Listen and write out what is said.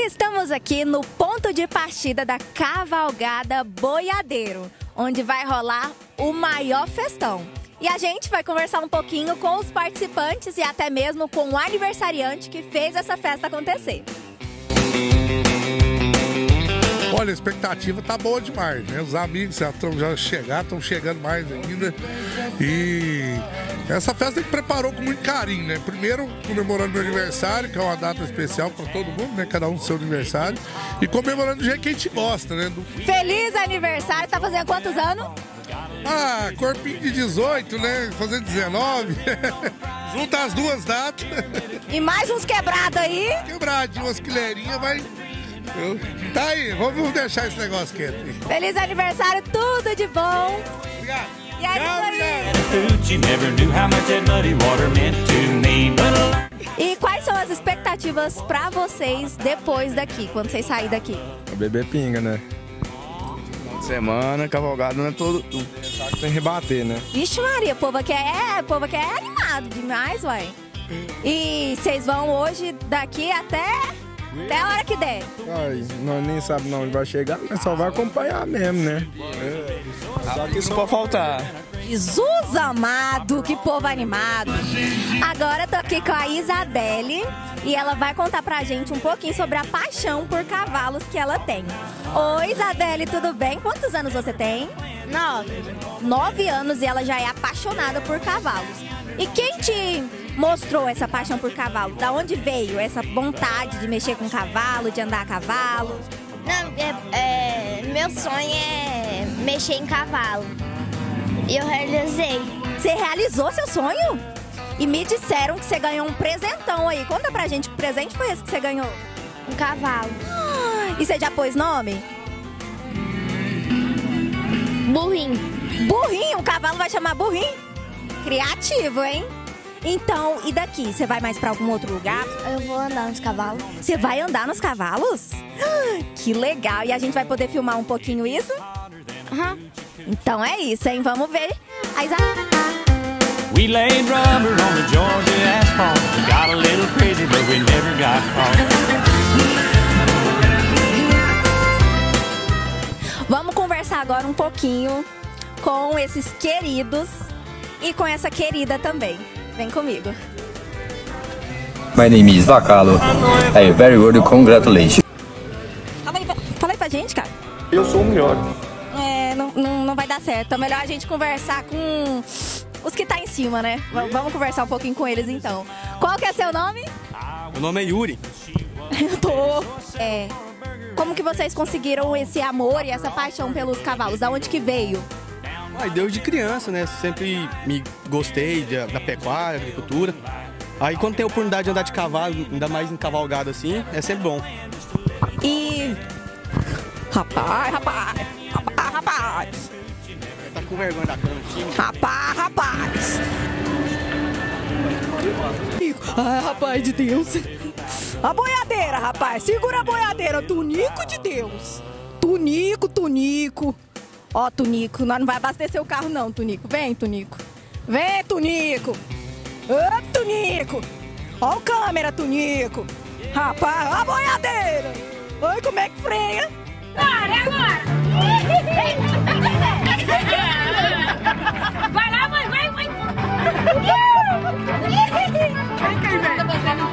Estamos aqui no ponto de partida da Cavalgada Boiadeiro, onde vai rolar o maior festão. E a gente vai conversar um pouquinho com os participantes e até mesmo com o aniversariante que fez essa festa acontecer. Olha, a expectativa tá boa demais, né? Os amigos estão chegando mais ainda. E essa festa a gente preparou com muito carinho, né? Primeiro, comemorando meu aniversário, que é uma data especial para todo mundo, né? Cada um do seu aniversário. E comemorando do jeito que a gente gosta, né? Feliz aniversário! Tá fazendo quantos anos? Ah, corpinho de 18, né? Fazendo 19. Junta as duas datas. E mais uns quebrados aí? Quebradinho, umas quilherinhas, vai... Tá aí, vamos deixar esse negócio quieto. Feliz aniversário, tudo de bom. Obrigado. E aí, E quais são as expectativas pra vocês depois daqui, quando vocês saírem daqui? Beber pinga, né? Semana, cavalgada não é todo. Tem que rebater, né? Vixe Maria, o povo aqui é animado demais, uai. E vocês vão hoje daqui até a hora que der. Ai, nós nem sabemos onde vai chegar, mas só vai acompanhar mesmo, né? Só que isso pode faltar. Jesus amado, que povo animado. Agora eu tô aqui com a Isabelle e ela vai contar pra gente um pouquinho sobre a paixão por cavalos que ela tem. Oi, Isabelle, tudo bem? Quantos anos você tem? 9. 9 anos e ela já é apaixonada por cavalos. E quem te mostrou essa paixão por cavalo? Da onde veio essa vontade de mexer com cavalo, de andar a cavalo? Não, meu sonho é mexer em cavalo. E eu realizei. Você realizou seu sonho? E me disseram que você ganhou um presentão aí. Conta pra gente que presente foi esse que você ganhou? Um cavalo. E você já pôs nome? Burrinho. Burrinho? O cavalo vai chamar Burrinho? Criativo, hein? Então, e daqui? Você vai mais pra algum outro lugar? Eu vou andar nos cavalos. Você vai andar nos cavalos? Que legal! E a gente vai poder filmar um pouquinho isso? Então é isso, hein? Vamos ver. We laid rubber on the Georgia asphalt. We got a little crazy, but we never got caught. Vamos conversar agora um pouquinho com esses queridos e com essa querida também. Vem comigo. My name is Vakalo. I very good congratulations. Fala aí pra gente, cara. Eu sou o melhor. Não vai dar certo. É melhor a gente conversar com os que tá em cima, né? Vamos conversar um pouquinho com eles, então. Qual que é seu nome? Meu nome é Yuri. Como que vocês conseguiram esse amor e essa paixão pelos cavalos? Da onde que veio? Desde criança, né? Sempre me gostei da pecuária, agricultura. Aí quando tem a oportunidade de andar de cavalo, ainda mais em cavalgada assim, é sempre bom. E... Rapaz! Tá com vergonha da cantinha? Rapaz! Ai, rapaz de Deus! A boiadeira, rapaz! Segura a boiadeira! Tunico de Deus! Tunico! Ó, Tunico, nós não vai abastecer o carro não, Tunico. Vem, Tunico! Vem, Tunico! Ô, Tunico! Ó o câmera, Tunico! Rapaz, ó a boiadeira! Oi, como é que freia? Agora! Vai lá, mãe, vai! Vem, vem!